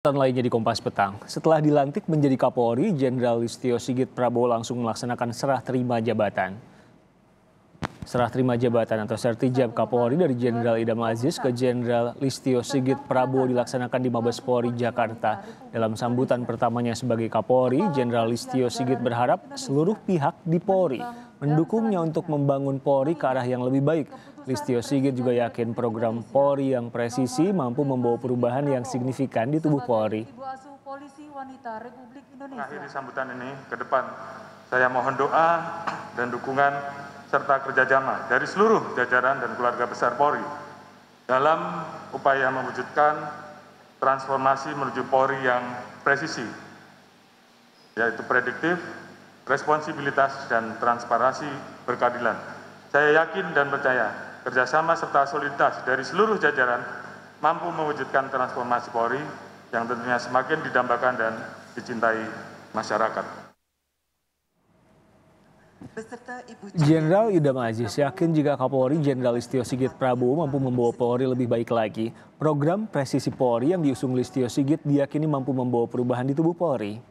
Lainnya di Kompas Petang, setelah dilantik menjadi Kapolri, Jenderal Listio Sigit Prabowo langsung melaksanakan serah terima jabatan. Serah terima jabatan atau sertijab Kapolri dari Jenderal Idam Aziz ke Jenderal Listio Sigit Prabowo dilaksanakan di Mabes Polri, Jakarta. Dalam sambutan pertamanya sebagai Kapolri, Jenderal Listio Sigit berharap seluruh pihak di Polri mendukungnya untuk membangun Polri ke arah yang lebih baik. Listio Sigit juga yakin program Polri yang presisi mampu membawa perubahan yang signifikan di tubuh Polri. Mengakhiri sambutan ini ke depan, saya mohon doa dan dukungan serta kerjasama dari seluruh jajaran dan keluarga besar Polri dalam upaya mewujudkan transformasi menuju Polri yang presisi, yaitu prediktif, responsibilitas, dan transparansi berkeadilan. Saya yakin dan percaya kerjasama serta soliditas dari seluruh jajaran mampu mewujudkan transformasi Polri yang tentunya semakin didambakan dan dicintai masyarakat. Jenderal Idam Aziz yakin jika Kapolri Jenderal Listio Sigit Prabowo mampu membawa Polri lebih baik lagi. Program presisi Polri yang diusung Listio Sigit diyakini mampu membawa perubahan di tubuh Polri.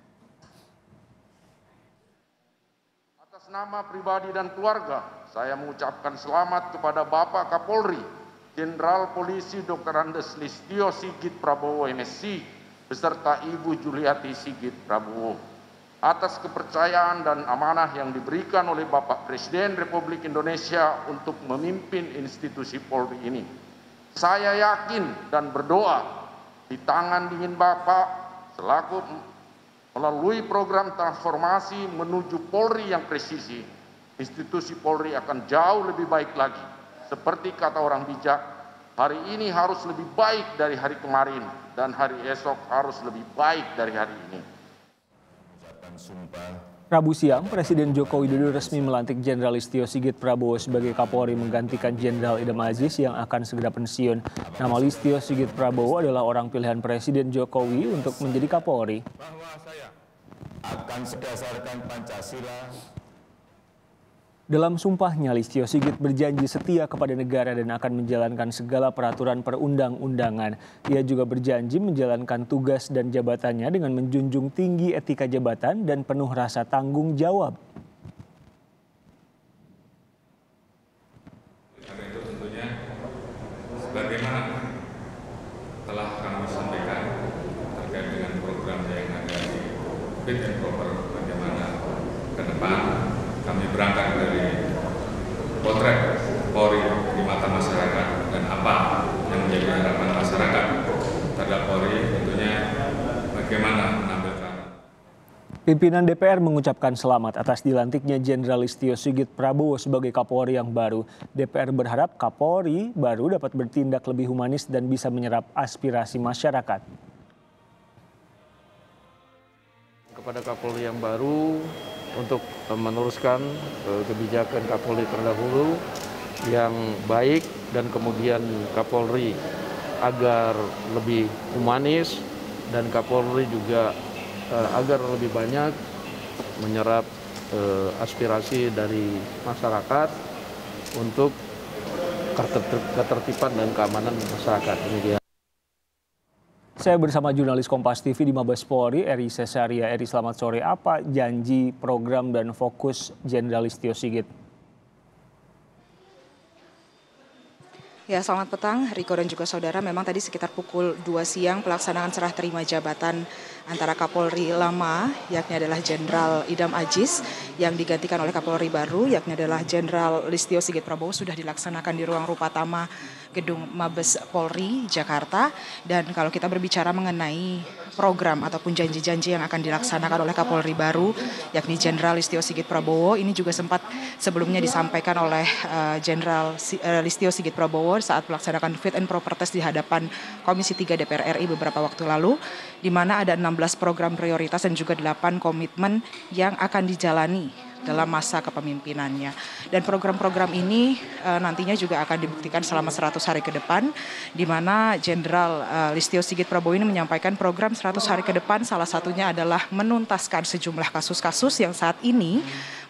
Atas nama pribadi dan keluarga, saya mengucapkan selamat kepada Bapak Kapolri Jenderal Polisi Dr. Andes Listio Sigit Prabowo MSc beserta Ibu Juliati Sigit Prabowo atas kepercayaan dan amanah yang diberikan oleh Bapak Presiden Republik Indonesia untuk memimpin institusi Polri ini. Saya yakin dan berdoa di tangan dingin Bapak selaku melalui program transformasi menuju Polri yang presisi, institusi Polri akan jauh lebih baik lagi. Seperti kata orang bijak, hari ini harus lebih baik dari hari kemarin dan hari esok harus lebih baik dari hari ini. Rabu siang, Presiden Joko Widodo resmi melantik Jenderal Listio Sigit Prabowo sebagai Kapolri menggantikan Jenderal Idam Aziz yang akan segera pensiun. Nama Listio Sigit Prabowo adalah orang pilihan Presiden Jokowi untuk menjadi Kapolri. Bahwa saya akan berdasarkan Pancasila. Dalam sumpahnya, Listio Sigit berjanji setia kepada negara dan akan menjalankan segala peraturan perundang-undangan. Ia juga berjanji menjalankan tugas dan jabatannya dengan menjunjung tinggi etika jabatan dan penuh rasa tanggung jawab. Karena itu tentunya sebagaimana telah kami sampaikan terkait dengan program yang ada di fit and proper bagaimana ke depan. Kami berangkat dari potret Polri di mata masyarakat dan apa yang menjadi harapan masyarakat terhadap Polri, tentunya bagaimana menampilkan. Pimpinan DPR mengucapkan selamat atas dilantiknya Jenderal Listio Sigit Prabowo sebagai Kapolri yang baru. DPR berharap Kapolri baru dapat bertindak lebih humanis dan bisa menyerap aspirasi masyarakat. Kepada Kapolri yang baru, untuk meneruskan kebijakan Kapolri terdahulu yang baik dan kemudian Kapolri agar lebih humanis dan Kapolri juga agar lebih banyak menyerap aspirasi dari masyarakat untuk ketertiban dan keamanan masyarakat. Demikian. Saya bersama jurnalis Kompas TV di Mabes Polri, Eri Cesaria. Eri, selamat sore. Apa janji, program, dan fokus Jenderal Listio Sigit? Ya, selamat petang, Riko dan juga saudara. Memang tadi sekitar pukul 2 siang pelaksanaan serah terima jabatan antara Kapolri lama, yakni adalah Jenderal Idam Aziz, yang digantikan oleh Kapolri baru, yakni adalah Jenderal Listio Sigit Prabowo, sudah dilaksanakan di ruang Rupatama Gedung Mabes Polri, Jakarta. Dan kalau kita berbicara mengenai program ataupun janji-janji yang akan dilaksanakan oleh Kapolri baru, yakni Jenderal Listio Sigit Prabowo, ini juga sempat sebelumnya disampaikan oleh Jenderal Listio Sigit Prabowo saat melaksanakan fit and proper test di hadapan Komisi 3 DPR RI beberapa waktu lalu, di mana ada 16 program prioritas dan juga 8 komitmen yang akan dijalani dalam masa kepemimpinannya. Dan program-program ini nantinya juga akan dibuktikan selama 100 hari ke depan, di mana Jenderal Listio Sigit Prabowo ini menyampaikan program 100 hari ke depan salah satunya adalah menuntaskan sejumlah kasus-kasus yang saat ini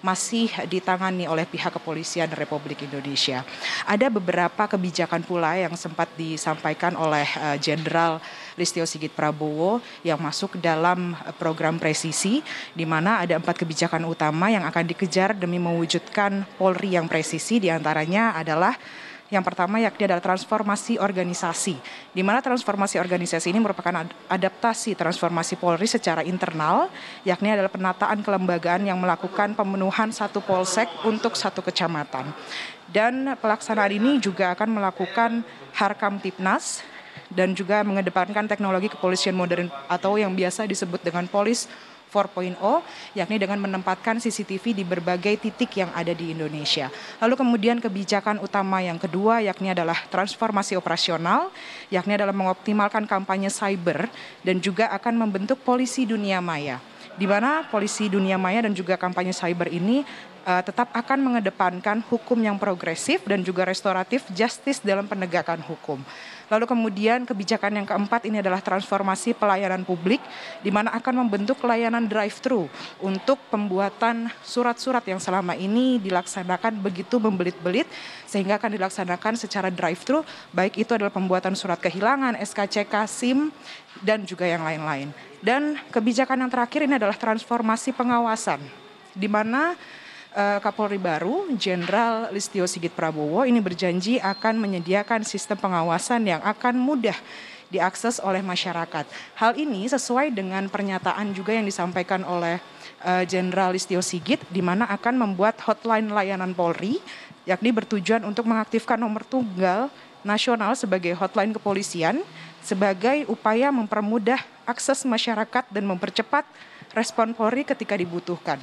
masih ditangani oleh pihak kepolisian Republik Indonesia. Ada beberapa kebijakan pula yang sempat disampaikan oleh Jenderal Listio Sigit Prabowo yang masuk dalam program presisi, di mana ada 4 kebijakan utama yang akan dikejar demi mewujudkan Polri yang presisi, diantaranya adalah yang pertama yakni adalah transformasi organisasi, di mana transformasi organisasi ini merupakan adaptasi transformasi Polri secara internal, yakni adalah penataan kelembagaan yang melakukan pemenuhan satu polsek untuk satu kecamatan. Dan pelaksanaan ini juga akan melakukan Harkamtipnas dan juga mengedepankan teknologi kepolisian modern atau yang biasa disebut dengan Polis 4.0, yakni dengan menempatkan CCTV di berbagai titik yang ada di Indonesia. Lalu kemudian kebijakan utama yang kedua yakni adalah transformasi operasional, yakni adalah mengoptimalkan kampanye cyber dan juga akan membentuk polisi dunia maya, di mana polisi dunia maya dan juga kampanye cyber ini tetap akan mengedepankan hukum yang progresif dan juga restoratif justice dalam penegakan hukum. Lalu kemudian kebijakan yang keempat ini adalah transformasi pelayanan publik, di mana akan membentuk layanan drive-thru untuk pembuatan surat-surat yang selama ini dilaksanakan begitu membelit-belit, sehingga akan dilaksanakan secara drive-thru, baik itu adalah pembuatan surat kehilangan, SKCK, SIM, dan juga yang lain-lain. Dan kebijakan yang terakhir ini adalah transformasi pengawasan, di mana Kapolri baru, Jenderal Listio Sigit Prabowo ini berjanji akan menyediakan sistem pengawasan yang akan mudah diakses oleh masyarakat. Hal ini sesuai dengan pernyataan juga yang disampaikan oleh Jenderal Listio Sigit, di mana akan membuat hotline layanan Polri, yakni bertujuan untuk mengaktifkan nomor tunggal nasional sebagai hotline kepolisian, sebagai upaya mempermudah akses masyarakat dan mempercepat respon Polri ketika dibutuhkan.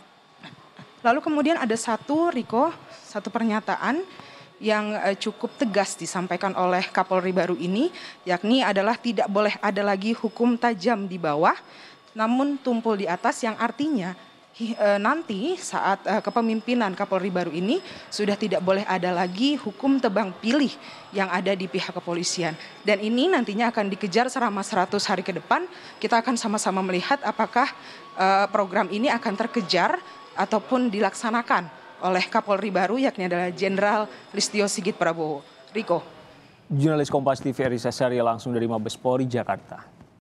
Lalu kemudian ada satu pernyataan yang cukup tegas disampaikan oleh Kapolri baru ini, yakni adalah tidak boleh ada lagi hukum tajam di bawah, namun tumpul di atas, yang artinya nanti saat kepemimpinan Kapolri baru ini sudah tidak boleh ada lagi hukum tebang pilih yang ada di pihak kepolisian. Dan ini nantinya akan dikejar selama 100 hari ke depan. Kita akan sama-sama melihat apakah program ini akan terkejar ataupun dilaksanakan oleh Kapolri baru, yakni adalah Jenderal Listio Sigit Prabowo. Riko. Jurnalis Kompas TV Erisa Saria langsung dari Mabes Polri, Jakarta.